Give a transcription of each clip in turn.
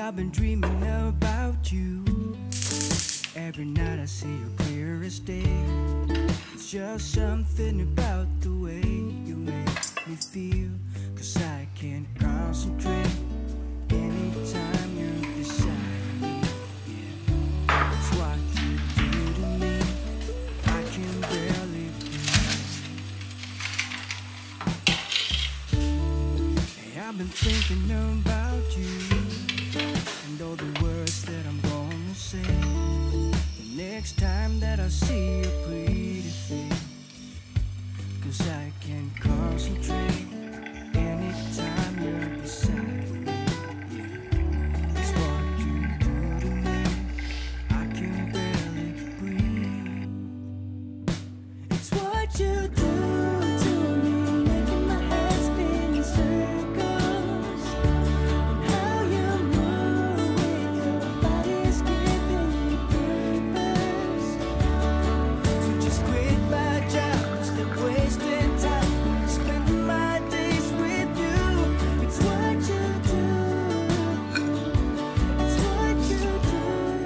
I've been dreaming about you. Every night I see you clear as day. It's just something about the way you make me feel. 'Cause I can't concentrate anytime you're beside me. Yeah, it's what you do to me. I can barely breathe. Hey, I've been thinking about you and all the words that I'm gonna say the next time that I see your pretty face. 'Cause I can't concentrate anytime you're beside me. Yeah, it's what you do to me. I can barely breathe. It's what you do to me, making my head spin in circles. And how you move with your body's giving me purpose. So just quit my job, stop wasting time, spending my days with you. It's what you do. It's what you do.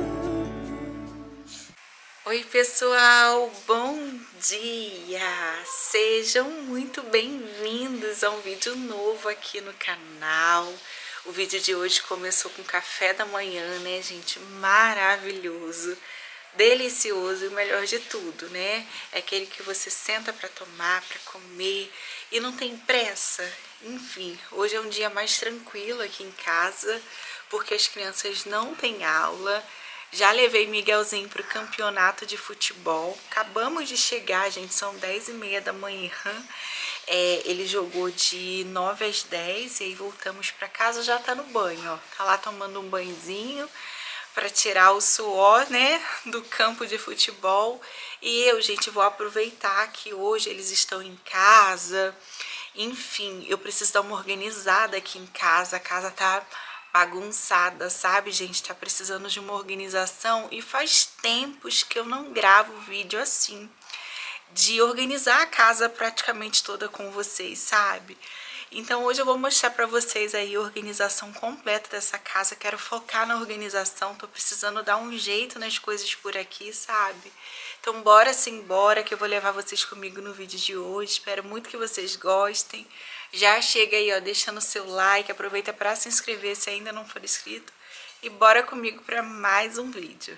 Oi pessoal, bom dia! Sejam muito bem-vindos a um vídeo novo aqui no canal. O vídeo de hoje começou com café da manhã, né, gente? Maravilhoso, delicioso e o melhor de tudo, né? É aquele que você senta para tomar, para comer e não tem pressa. Enfim, hoje é um dia mais tranquilo aqui em casa, porque as crianças não têm aula. Já levei Miguelzinho para o campeonato de futebol. Acabamos de chegar, gente, são 10h30 da manhã. Ele jogou de 9 às 10 e aí voltamos para casa, já tá no banho, ó. Tá lá tomando um banhozinho para tirar o suor, né, do campo de futebol. E eu, gente, vou aproveitar que hoje eles estão em casa. Enfim, eu preciso dar uma organizada aqui em casa. A casa tá bagunçada, sabe, gente? Tá precisando de uma organização e faz tempos que eu não gravo vídeo assim, de organizar a casa praticamente toda com vocês, sabe? Então hoje eu vou mostrar pra vocês aí a organização completa dessa casa. Quero focar na organização, tô precisando dar um jeito nas coisas por aqui, sabe? Então bora sim, bora, que eu vou levar vocês comigo no vídeo de hoje. Espero muito que vocês gostem. Já chega aí, ó, deixando o seu like, aproveita para se inscrever se ainda não for inscrito. E bora comigo para mais um vídeo.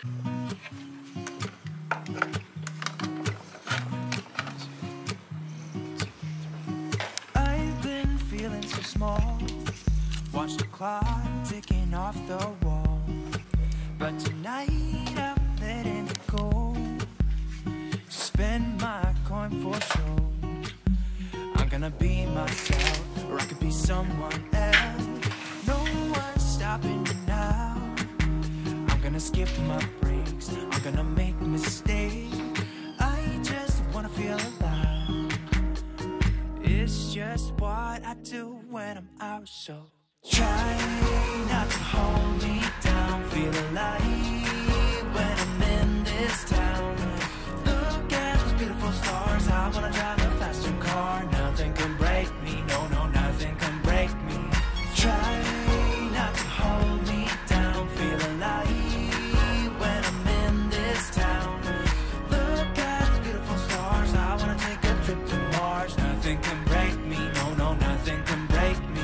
I've been feeling so small. Watch the clock ticking off the wall. But tonight I'm letting it go. Spend my coin for sure. I'm gonna be myself, or I could be someone else. No one's stopping me now. I'm gonna skip my breaks, I'm gonna make mistakes. I just wanna feel alive. It's just what I do when I'm out, so try not to hold me down. Feel alive when I'm in this town. Look at those beautiful stars. I wanna drive a faster car. Nothing can break me, no, no, nothing can break me. Try not to hold me down. Feel alive when I'm in this town. Look at the beautiful stars. I wanna take a trip to Mars. Nothing can break me, no, no, nothing can break me.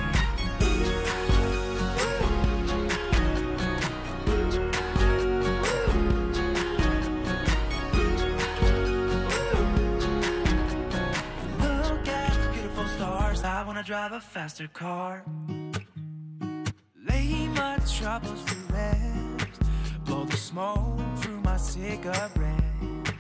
I wanna drive a faster car. Lay my troubles to rest. Blow the smoke through my cigarette.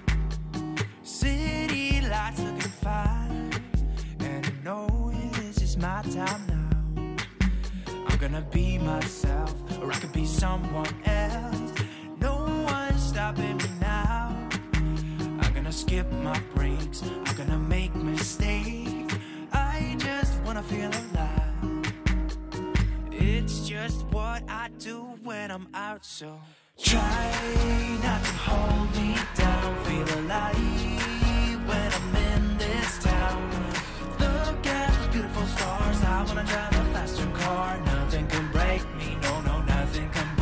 City lights looking fine, and I know this is my time now. I'm gonna be myself, or I could be someone else. No one's stopping me now. I'm gonna skip my breaks, I'm gonna make mistakes. I just wanna feel alive. It's just what I do when I'm out, so try not to hold me down. Feel alive when I'm in this town. Look at those beautiful stars. I wanna drive a faster car. Nothing can break me, no, no, nothing can break me.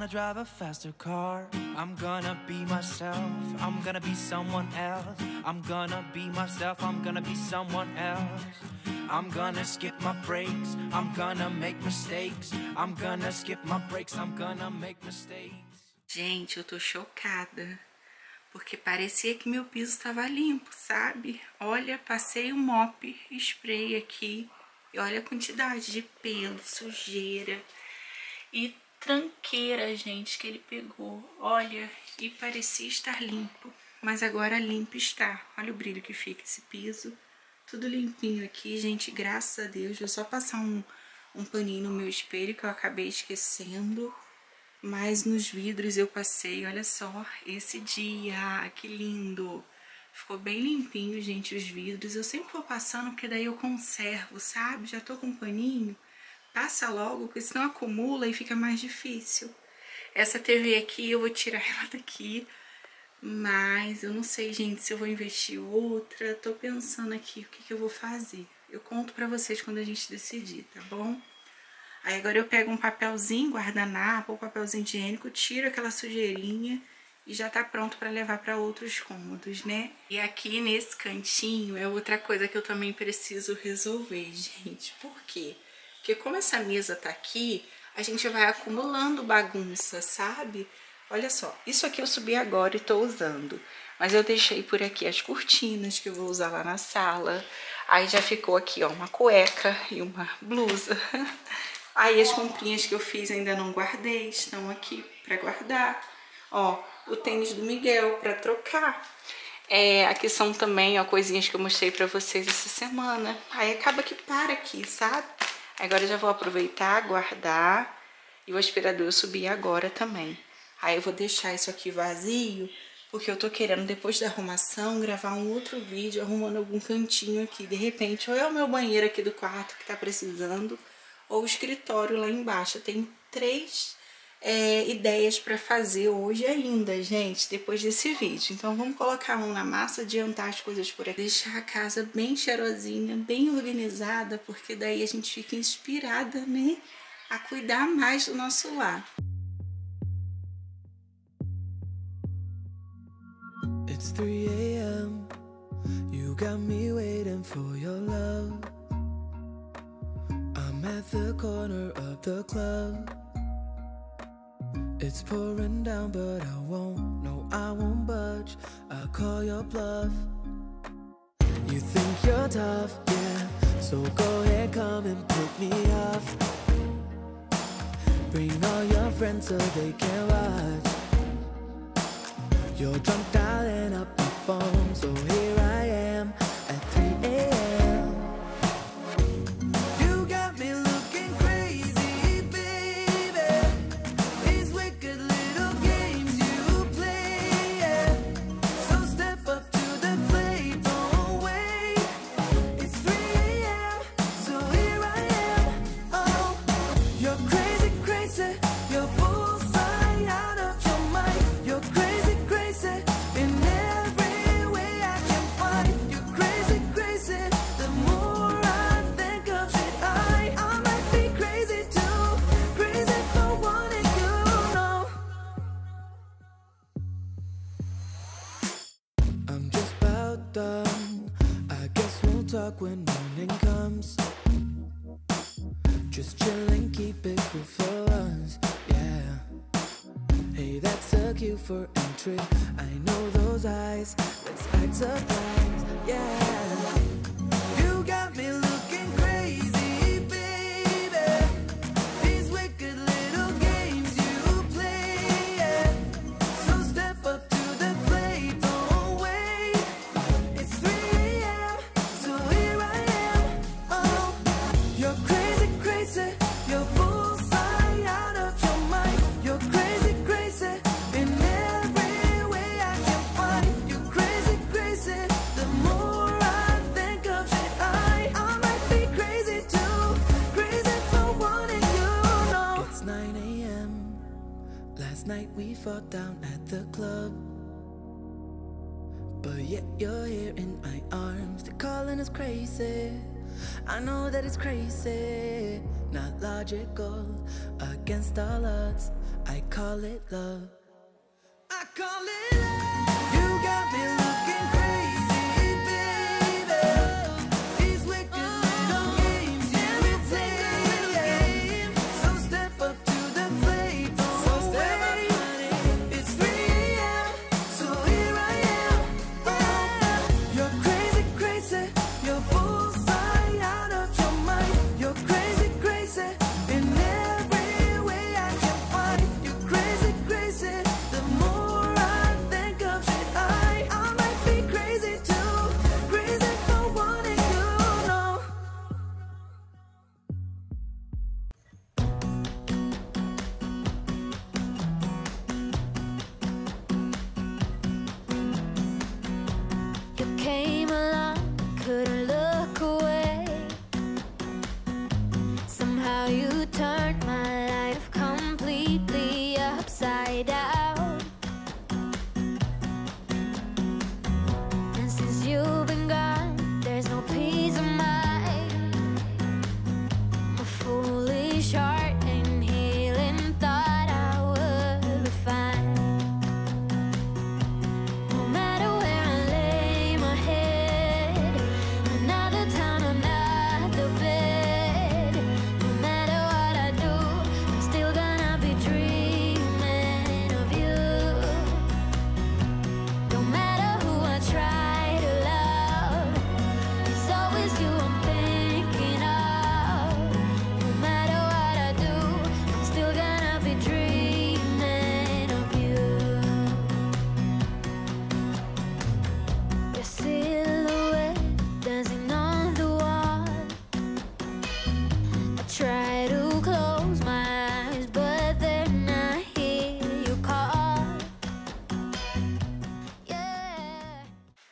drive a faster car. I'm gonna be myself. I'm gonna be someone else. I'm gonna be myself. I'm gonna be someone else. I'm gonna skip my breaks. I'm gonna make mistakes. I'm gonna skip my breaks. I'm gonna make mistakes. Gente, eu tô chocada. Porque parecia que meu piso estava limpo, sabe? Olha, passei um mop spray aqui. E olha a quantidade de pelo, sujeira e tranqueira, gente, que ele pegou. Olha, e parecia estar limpo. Mas agora limpo está. Olha o brilho que fica esse piso. Tudo limpinho aqui, gente, graças a Deus. Vou só passar um paninho no meu espelho que eu acabei esquecendo. Mas nos vidros eu passei, olha só, esse dia, que lindo. Ficou bem limpinho, gente, os vidros. Eu sempre vou passando, porque daí eu conservo, sabe? Já tô com um paninho. Passa logo, porque senão acumula e fica mais difícil. Essa TV aqui, eu vou tirar ela daqui. Mas eu não sei, gente, se eu vou investir outra. Tô pensando aqui o que eu vou fazer. Eu conto pra vocês quando a gente decidir, tá bom? Aí agora eu pego um papelzinho, guardanapo, ou papelzinho higiênico, tiro aquela sujeirinha e já tá pronto pra levar pra outros cômodos, né? E aqui nesse cantinho é outra coisa que eu também preciso resolver, gente. Por quê? Porque como essa mesa tá aqui, a gente vai acumulando bagunça, sabe? Olha só, isso aqui eu subi agora e tô usando. Mas eu deixei por aqui as cortinas que eu vou usar lá na sala. Aí já ficou aqui, ó, uma cueca e uma blusa. Aí as comprinhas que eu fiz ainda não guardei, estão aqui pra guardar. Ó, o tênis do Miguel pra trocar. Aqui são também, ó, coisinhas que eu mostrei pra vocês essa semana. Aí acaba que para aqui, sabe? Agora eu já vou aproveitar, guardar. E o aspirador eu subi agora também. Aí eu vou deixar isso aqui vazio, porque eu tô querendo, depois da arrumação, gravar um outro vídeo arrumando algum cantinho aqui. De repente, ou é o meu banheiro aqui do quarto que tá precisando, ou o escritório lá embaixo. Tem 3 ideias para fazer hoje ainda, gente, depois desse vídeo. Então vamos colocar a mão na massa, adiantar as coisas por aqui, deixar a casa bem cheirosinha, bem organizada, porque daí a gente fica inspirada, né, a cuidar mais do nosso lar. It's 3 a.m. You got me waiting for your love. I'm at the corner of the club. It's pouring down, but I won't, no, I won't budge. I'll call your bluff. You think you're tough, yeah, so go ahead, come and put me off. Bring all your friends so they can watch. You're drunk dialing up the phone, so here I am at 3 a.m. You got me looking crazy, baby. These wicked little games you play, yeah. So step up to the plate, don't wait. It's 3 a.m., so here I am. Oh, you're crazy, crazy. You're bullseye out of your mind. You're crazy, crazy. In every way I can find. You're crazy, crazy. The more I think of it, I might be crazy too. Crazy for wanting you, no. I'm just about done. I guess we'll talk when morning comes. Just chillin', keep it cool for us, yeah. Hey, that's a cue for entry. I know those eyes. Let's act surprised, yeah. You got me looking crazy, baby. These wicked little games you play, yeah. So step up to the plate, don't wait. It's 3 a.m., so here I am. Oh, you're crazy, crazy. You're bullseye out of your mind. You're crazy, crazy. In every way I can find. You're crazy, crazy. The more I think of it, I might be crazy too. Crazy for wanting you, no. It's 9 a.m. Last night we fought down at the club, but yet you're here in my arms. They're calling us crazy, I know that it's crazy, not logical, against all odds. I call it love. I call it love. You got me looking crazy, baby. These wicked little games you play. So step up to the plate. So step up, honey. It's 3 a.m. So here I am. You're crazy, crazy. You're bullseye out of your mind. You're crazy, crazy. In every way I can find. You're crazy, crazy. The more I think of it, I might be crazy too. Crazy for wanting you, no. You came along, couldn't look away. Somehow you turned my life completely upside down. And since you've been gone, there's no peace of mind. A foolish heart and healing thought I would be fine. No matter where I lay my head, another town, another bed. No matter what I do, I'm still gonna be dreaming of you. No matter who I try to love, it's always you I'm thinking of. No matter what I do, I'm still gonna be dreaming of you. Your silhouette dancing on the wall. I try to close my eyes, but then I hear you call. Yeah.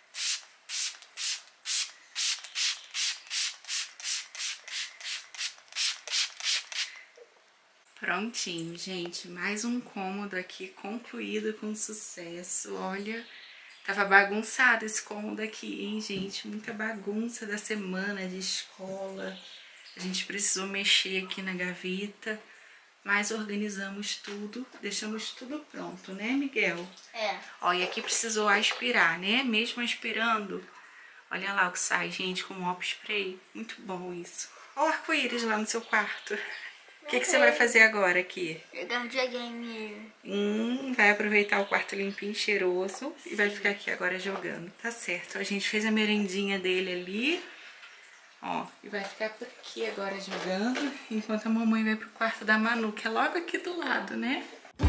Prontinho, gente, mais um cômodo aqui concluído com sucesso. Olha, tava bagunçado esse cômodo aqui, hein, gente? Muita bagunça da semana de escola. A gente precisou mexer aqui na gaveta, mas organizamos tudo, deixamos tudo pronto, né, Miguel? É. Ó, e aqui precisou aspirar, né? Mesmo aspirando, olha lá o que sai, gente, com mop spray. Muito bom isso. Olha o arco-íris lá no seu quarto. O que você vai fazer agora aqui? Jogar um videogame. Vai aproveitar o quarto limpinho, cheiroso e vai ficar aqui agora jogando. Tá certo. A gente fez a merendinha dele ali. Ó, e vai ficar por aqui agora jogando, enquanto a mamãe vai pro quarto da Manu, que é logo aqui do lado, né?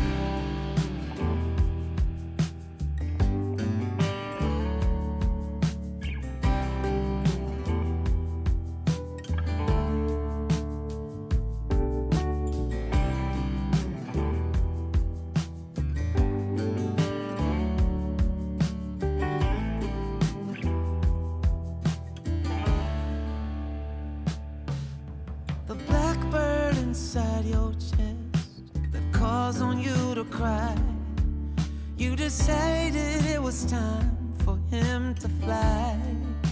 The blackbird inside your chest that calls on you to cry. You decided it was time for him to fly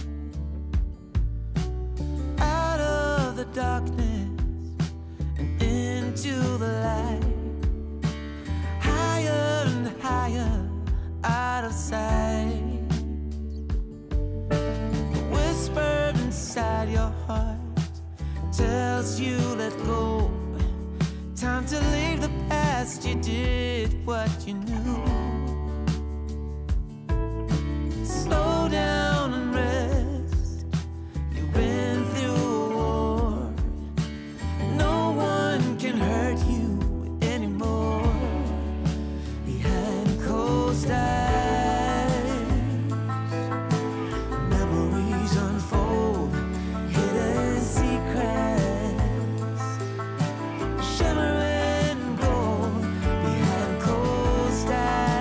out of the darkness and into the light, higher and higher out of sight. The whisper inside your heart tells you let go. Time to leave the past. You did what you knew. Slow down and rest. You've been through a war. No one can hurt you anymore. Behind closed eyes, memories unfold. Hidden secrets, shimmering gold behind closed eyes.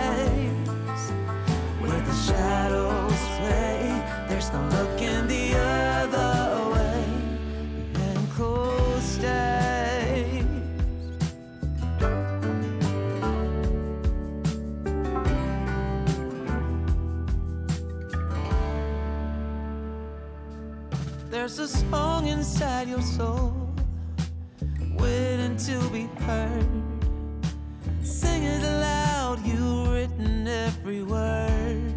There's a song inside your soul, waiting to be heard. Sing it aloud, you've written every word.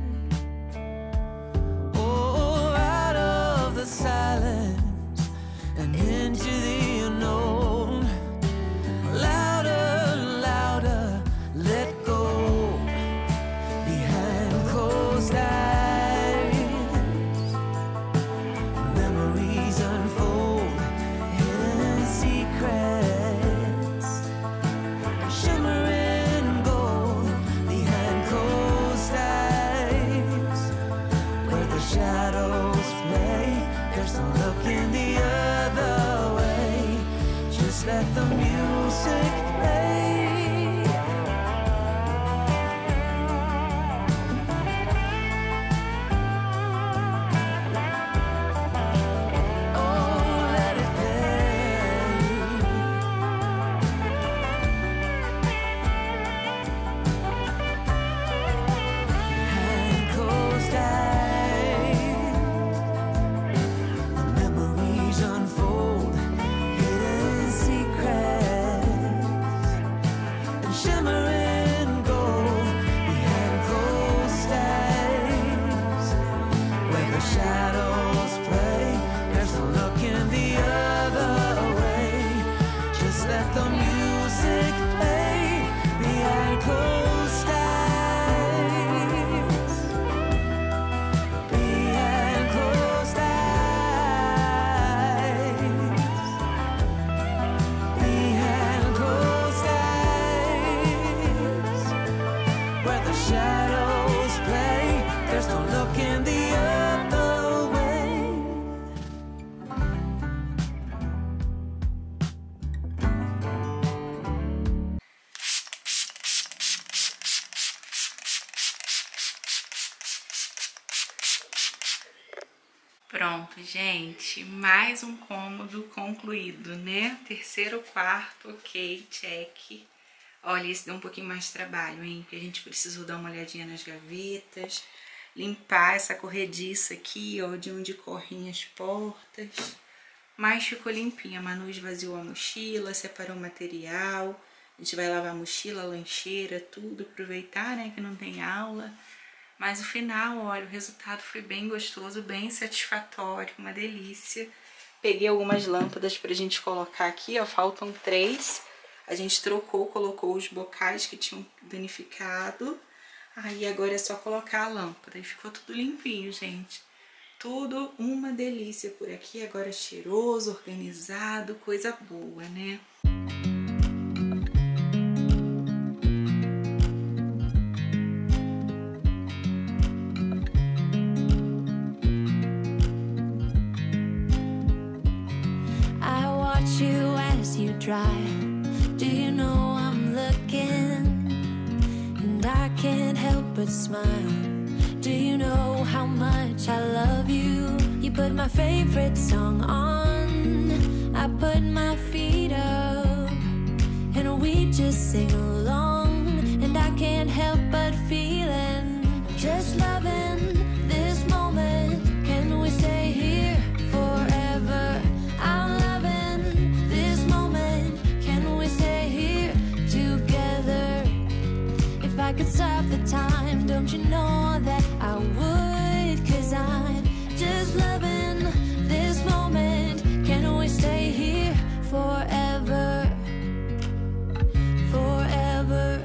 Oh, out of the silence and into the unknown. Louder, louder, let go. Behind closed eyes, memories unfold, hidden secrets, shimmering gold. Behind closed eyes, where the shadows play, there's no looking the other way. Just let the music play. Oh, let it play. Behind closed eyes, the memories unfold, hidden secrets, and shimmering gold. Behind closed eyes, where the shadows play, there's no looking the other way. Just let the music play. Behind closed eyes, behind closed eyes, behind closed eyes, where the shadows play, there's no looking the other way. Pronto, gente, mais um cômodo concluído, né? Terceiro, quarto, ok, check. Olha, esse deu um pouquinho mais de trabalho, hein? Porque a gente precisou dar uma olhadinha nas gavetas, limpar essa corrediça aqui, ó, de onde correm as portas. Mas ficou limpinha. A Manu esvaziou a mochila, separou o material. A gente vai lavar a mochila, a lancheira, tudo, aproveitar, né, que não tem aula. Mas no final, olha, o resultado foi bem gostoso, bem satisfatório, uma delícia. Peguei algumas lâmpadas pra gente colocar aqui, ó, faltam 3. A gente trocou, colocou os bocais que tinham danificado. Aí agora é só colocar a lâmpada e ficou tudo limpinho, gente. Tudo uma delícia por aqui, agora cheiroso, organizado, coisa boa, né? I watch you as you drive. Do you know I'm looking? And I can't help but smile. Do you know how much I love you? You put my favorite song on. I put my feet up, and we just sing along. And I can't help but feeling, just loving this moment. Can we stay here forever? I'm loving this moment. Can we stay here together? If I could stop the time, don't you know that I would? 'Cause I'm just loving this moment. Can we stay here forever? Forever.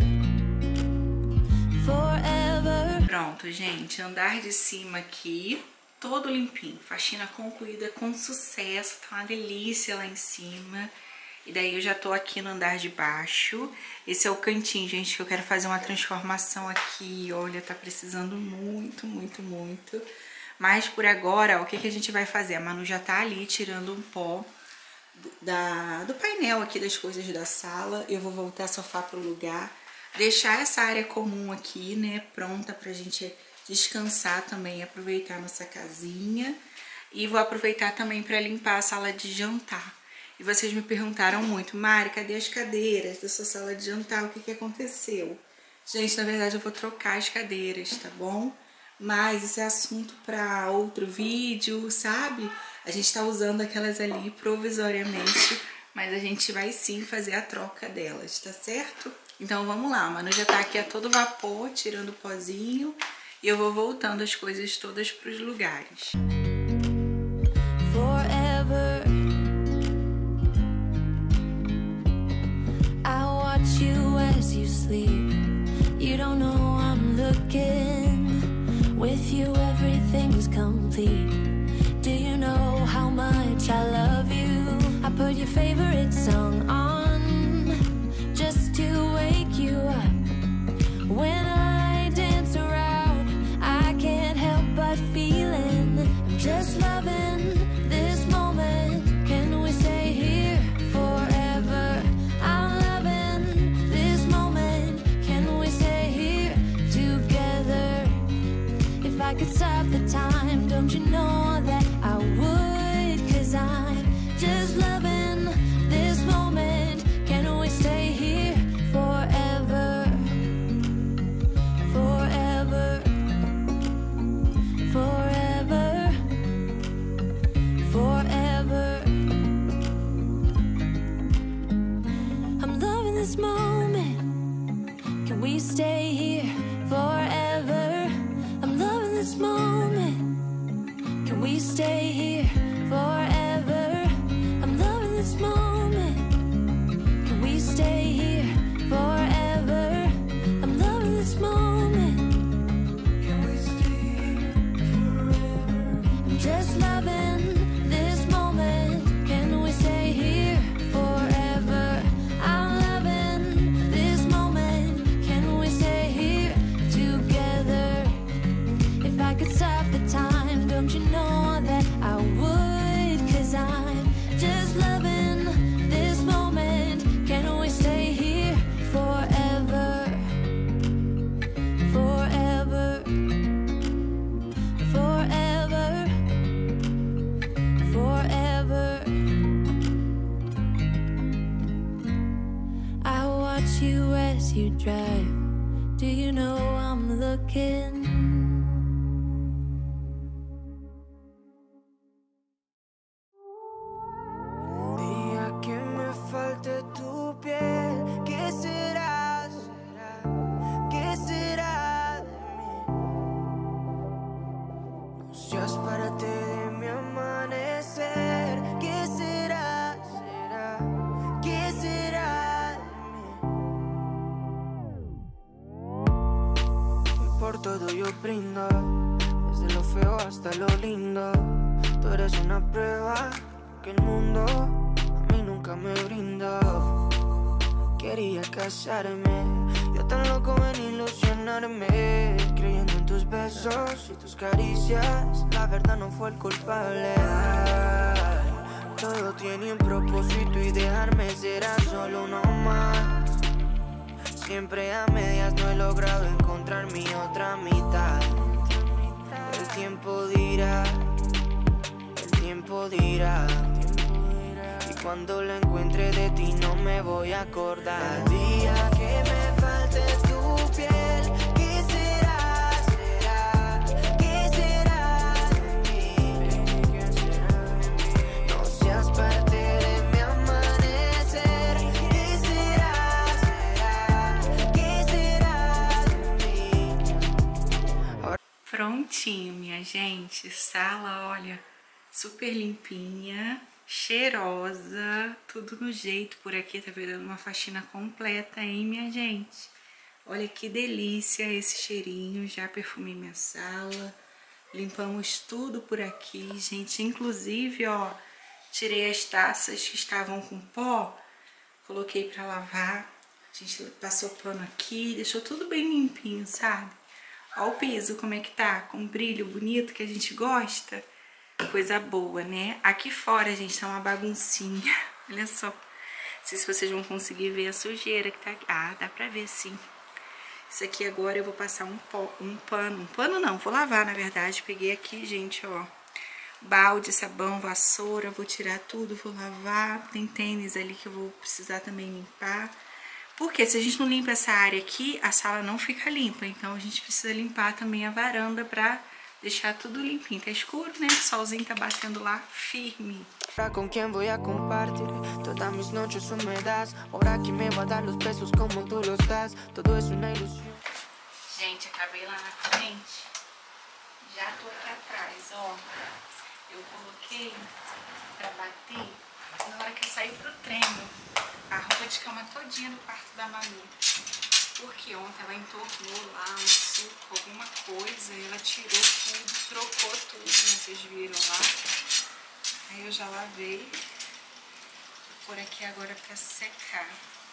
Forever. Pronto, gente, andar de cima aqui, todo limpinho, faxina concluída com sucesso, tá uma delícia lá em cima. E daí eu já tô aqui no andar de baixo. Esse é o cantinho, gente, que eu quero fazer uma transformação aqui. Olha, tá precisando muito, muito, muito. Mas por agora, ó, o que que a gente vai fazer? A Manu já tá ali tirando um pó do painel aqui das coisas da sala. Eu vou voltar o sofá pro lugar. Deixar essa área comum aqui, né, pronta pra gente descansar também, aproveitar nossa casinha. E vou aproveitar também pra limpar a sala de jantar. E vocês me perguntaram muito, Mari, cadê as cadeiras da sua sala de jantar? O que que aconteceu? Gente, na verdade eu vou trocar as cadeiras, tá bom? Mas esse é assunto para outro vídeo, sabe? A gente tá usando aquelas ali provisoriamente, mas a gente vai sim fazer a troca delas, tá certo? Então vamos lá, mano, já tá aqui a todo vapor, tirando o pozinho, e eu vou voltando as coisas todas pros lugares. Forever, I watch you as you sleep. You don't know I'm looking. With you everything's complete. Do you know how much I love you? I put your favorite song on just to wake you up. When I dance around, I can't help but feeling. I'm just loving this moment. Can we stay here forever? I'm loving this moment. Can we stay here together? If I could stop the time, don't you know that I would? 'Cause I'm just loving this moment. Can we stay here forever? Forever, forever, forever. I'm loving this moment. Can we stay here forever? I'm loving this moment. Can we stay here forever? I'm loving this moment. Can we stay here forever? I'm loving this moment. Can we stay here forever? I'm just loving this moment. Can we stay here forever? I'm loving this moment. Can we stay here together? If I could stop the time, don't you know that I would? 'Cause I'm just loving this moment. Can we stay here forever? Forever, forever, forever. I watch you as you drive. Do you know I'm looking? Día que me falte tu piel, ¿qué será? ¿Qué será de mí? No seas parte de mi amanecer. ¿Qué será? ¿Qué será de mí? Y por todo yo brindo, desde lo feo hasta lo lindo. Tú eres una prueba que el mundo a mí nunca me brindó. Quería casarme, yo tan loco en ilusionarme, creyendo en tus besos y tus caricias. La verdad no fue el culpable. Ay, todo tiene un propósito y dejarme será solo uno más. Siempre a medias no he logrado encontrar mi otra mitad. El tiempo dirá, el tiempo dirá. Y cuando la encuentre de ti no me voy a acordar. El día que me falte tu piel, ¿qué será? ¿Qué será de mí? No seas parte de mi amanecer. ¿Qué será? ¿Qué será de mí? Prontinho, minha gente. Sala, olha, super limpinha, cheirosa, tudo no jeito por aqui, tá virando uma faxina completa, hein, minha gente? Olha que delícia esse cheirinho, já perfumei minha sala, limpamos tudo por aqui, gente, inclusive, ó, tirei as taças que estavam com pó, coloquei pra lavar, a gente passou pano aqui, deixou tudo bem limpinho, sabe? Ó o piso como é que tá, com um brilho bonito que a gente gosta. Coisa boa, né? Aqui fora, gente, tá uma baguncinha. Olha só. Não sei se vocês vão conseguir ver a sujeira que tá aqui. Ah, dá pra ver sim. Isso aqui agora eu vou passar um pano. Um pano não, vou lavar, na verdade. Peguei aqui, gente, ó. Balde, sabão, vassoura. Vou tirar tudo, vou lavar. Tem tênis ali que eu vou precisar também limpar. Porque se a gente não limpa essa área aqui, a sala não fica limpa. Então a gente precisa limpar também a varanda pra deixar tudo limpinho. Tá escuro, né? O solzinho tá batendo lá firme. ¿Con quién voy a compartir todas mis noches húmedas? Ahora que me va a dar los besos como tú los das. Todo es una ilusión. Gente, acabei lá na frente. Já tô aqui atrás, ó. Eu coloquei pra bater na hora que eu saí pro treino a roupa de cama todinha do quarto da Manu. Porque ontem ela entornou lá um suco, alguma coisa, e ela tirou tudo, trocou tudo, né? Vocês viram lá. Aí eu já lavei. Vou pôr aqui agora pra secar.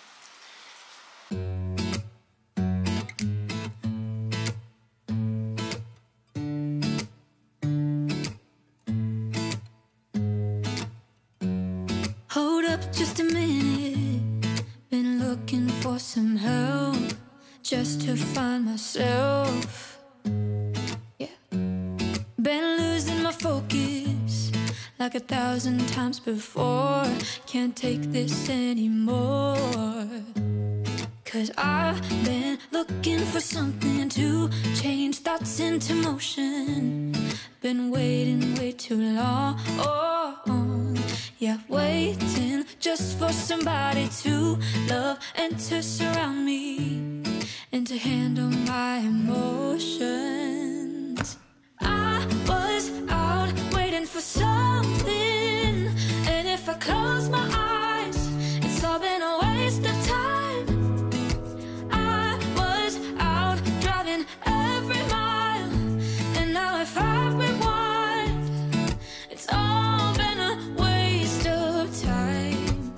Hold up just a minute. Been looking for some help just to find myself. Yeah. Been losing my focus like 1,000 times before. Can't take this anymore. 'Cause I've been looking for something to change thoughts into motion. Been waiting way too long. Yeah, waiting just for somebody to love and to surround me and to handle my emotions. I was out waiting for something, and if I close my eyes, it's all been a waste of time. I was out driving every mile, and now if I rewind, it's all been a waste of time.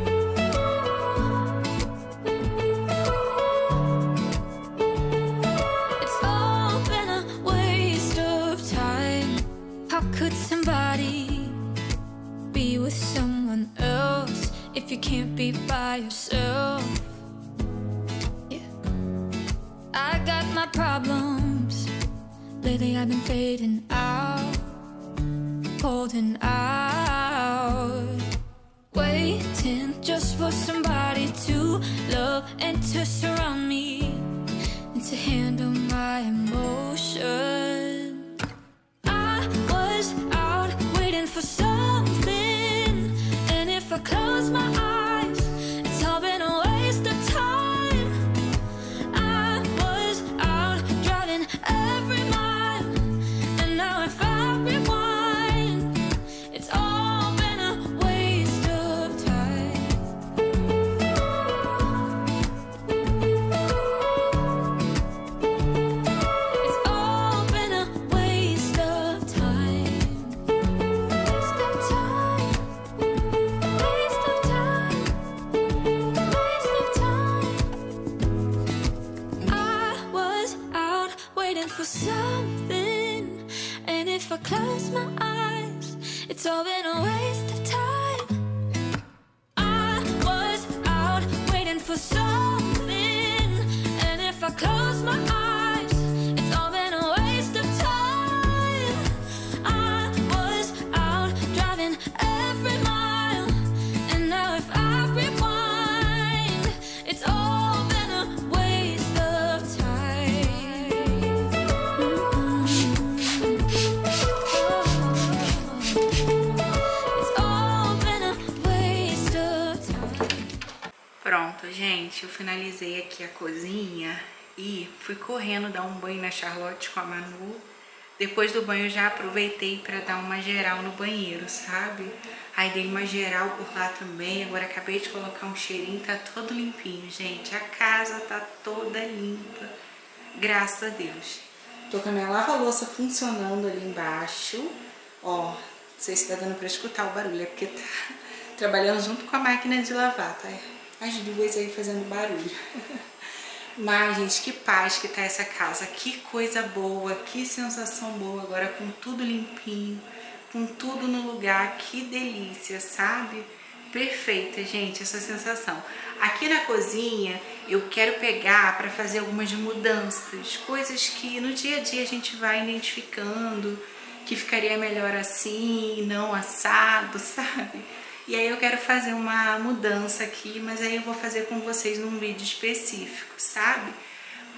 It's all been a waste of time. How could somebody be with someone else if you can't be by yourself? Yeah, I got my problems. Lately I've been fading out, holding out, waiting just for somebody to love and to surround me and to handle my emotion. I was out waiting for something, and if I close my eyes, it's all been a waste of time. I was out driving every mile, and now if I rewind, it's all been a waste of time. It's all been a waste of time. Waste of time. Waste of time. Waste of time. I was out waiting for something, and if I close my eyes, it's all been a waste of time. I was out waiting for something, and if I close my eyes, it's all been a waste of time. I was out driving every mile, and now if I rewind, it's all been a waste of time. It's all been a waste of time. Pronto, gente, eu finalizei aqui a cozinha e fui correndo dar um banho na Charlotte com a Manu. Depois do banho eu já aproveitei para dar uma geral no banheiro, sabe? Aí dei uma geral por lá também. Agora acabei de colocar um cheirinho, tá todo limpinho, gente. A casa tá toda limpa, graças a Deus. Tô com a minha lava-louça funcionando ali embaixo. Ó, não sei se tá dando pra escutar o barulho, é porque tá trabalhando junto com a máquina de lavar, tá? As duas aí fazendo barulho. Mas, gente, que paz que tá essa casa. Que coisa boa, que sensação boa agora com tudo limpinho, com tudo no lugar. Que delícia, sabe? Perfeita, gente, essa sensação. Aqui na cozinha eu quero pegar para fazer algumas mudanças, coisas que no dia a dia a gente vai identificando que ficaria melhor assim, não assado, sabe? E aí eu quero fazer uma mudança aqui, mas aí eu vou fazer com vocês num vídeo específico, sabe?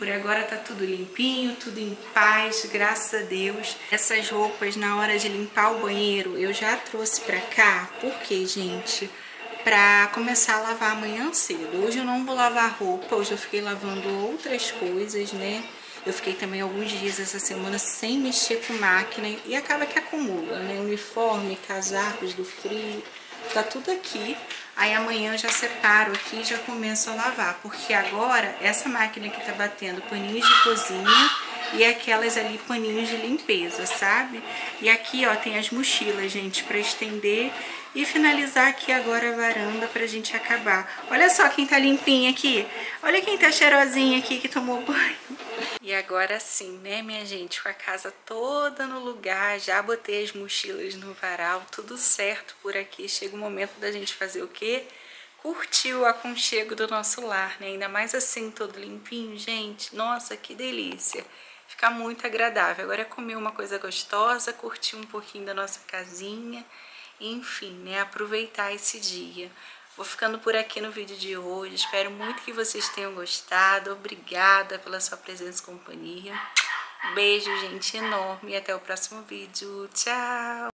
Por agora tá tudo limpinho, tudo em paz, graças a Deus. Essas roupas, na hora de limpar o banheiro, eu já trouxe pra cá. Por quê, gente? Pra começar a lavar amanhã cedo. Hoje eu não vou lavar roupa, hoje eu fiquei lavando outras coisas, né? Eu fiquei também alguns dias essa semana sem mexer com máquina e acaba que acumula, né? Uniforme, casacos do frio, tá tudo aqui. Aí amanhã eu já separo aqui e já começo a lavar, porque agora essa máquina aqui tá batendo paninhos de cozinha e aquelas ali paninhos de limpeza, sabe? E aqui, ó, tem as mochilas, gente, pra estender e finalizar aqui agora a varanda pra gente acabar. Olha só quem tá limpinha aqui. Olha quem tá cheirosinha aqui que tomou banho. E agora sim, né, minha gente, com a casa toda no lugar, já botei as mochilas no varal, tudo certo por aqui. Chega o momento da gente fazer o quê? Curtir o aconchego do nosso lar, né? Ainda mais assim, todo limpinho, gente. Nossa, que delícia. Fica muito agradável. Agora é comer uma coisa gostosa, curtir um pouquinho da nossa casinha, enfim, né, aproveitar esse dia. Vou ficando por aqui no vídeo de hoje. Espero muito que vocês tenham gostado. Obrigada pela sua presença e companhia. Beijo, gente, enorme. E até o próximo vídeo. Tchau!